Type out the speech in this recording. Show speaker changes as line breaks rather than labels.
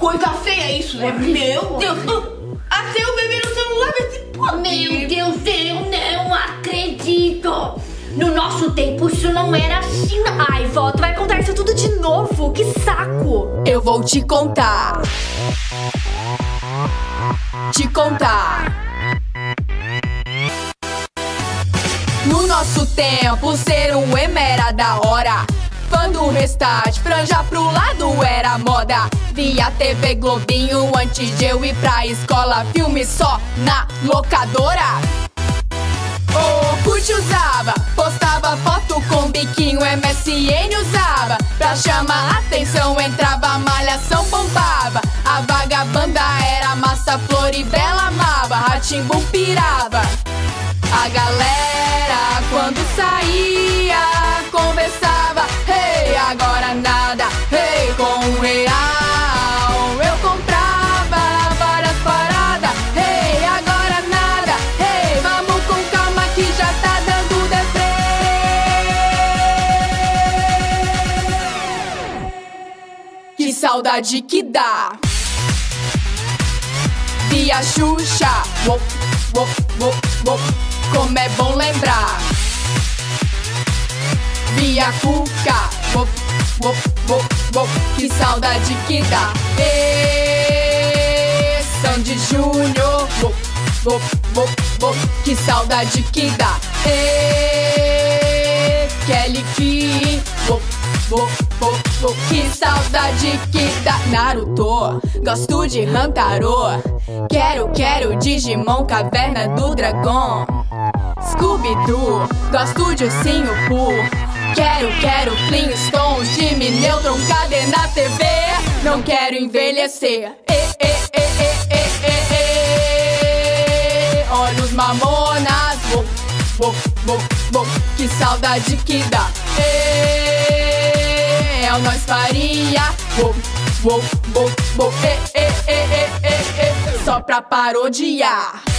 coisa feia isso, né? Meu Deus. Até o bebê no celular vai ser...
Meu Deus, eu não acredito. No nosso tempo isso não era assim.
Ai, vó, tu vai contar isso tudo de novo? Que saco!
Eu vou te contar. No nosso tempo, ser um emo era da hora. Fã do Restart, franja pro lado era moda. Via TV Globinho antes de eu ir pra escola. Filme só na locadora. Orkut usava, postava foto com biquinho. MSN usava, pra chamar atenção. Entrava, malhação bombava. A vagabanda era massa, flor e bela amava. Rá-Tim-Bum pirava. A galera quando saía conversava. Hey, agora nada, hey, com R$1 eu comprava várias paradas. Hey, agora nada, hey, vamos com calma que já tá dando deprê. Que saudade que dá. Via Xuxa, como é bom lembrar. Via Cuca, que saudade que dá. Sandy Júnior, que saudade que dá. Kelly Key, que saudade que dá. Naruto, gosto de Hamtaro. Quero Digimon, Caverna do Dragão. Scooby-Doo, gosto de Ursinho Pooh. Quero Flintstones, Jimmy Neutron, cadê na TV? Não quero envelhecer. Olha os Mamonas, que saudade que dá. É o Nós Faria, só pra parodiar.